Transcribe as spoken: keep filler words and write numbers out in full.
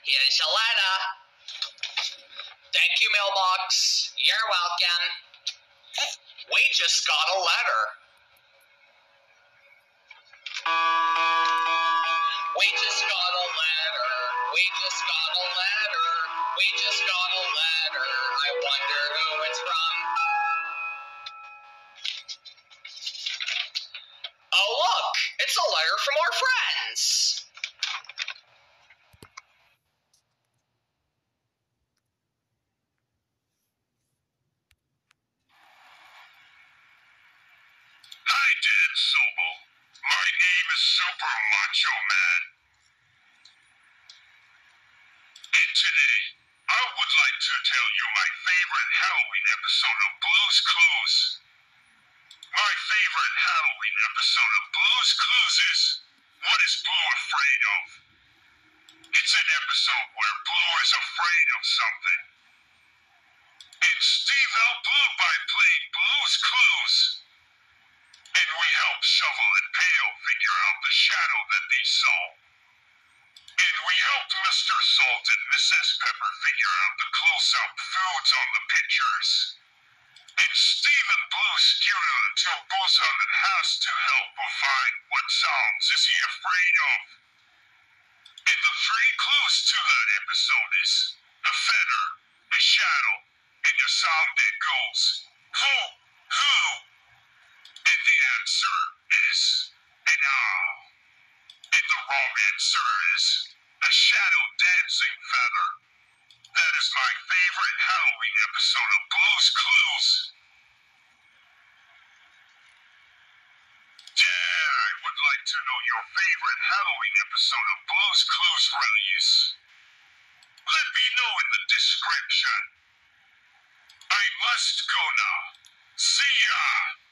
Here's your letter. Thank you, mailbox. You're welcome. We just got a letter. We just got a letter. We just got a letter. We just got a letter. I wonder who it's from. Oh, look! It's a letter from our friends. Hi, Dan Sobo. My name is Super Macho Man. And today, I would like to tell you my favorite Halloween episode of Blue's Clues. My favorite Halloween episode of Blue's Clues is What is Blue Afraid of? It's an episode where Blue is afraid of something. And Steve helped Blue by playing Blue's Clues. And we help Shovel and Pale figure out the shadow that they saw. And we helped Mister Salt and Missus Pepper figure out the close-up foods on the pictures. And Steve and Blue skewed into Blue's haunted house to help Blue find what sounds is he afraid of. And the three clues to that episode is a feather, a shadow, and a sound that goes, who, who? And the answer is an owl. And the wrong answer is a shadow dancing feather. That is my favorite Halloween episode of Blue's Clues. Yeah, I would like to know your favorite Halloween episode of Blue's Clues release. Let me know in the description. I must go now. See ya!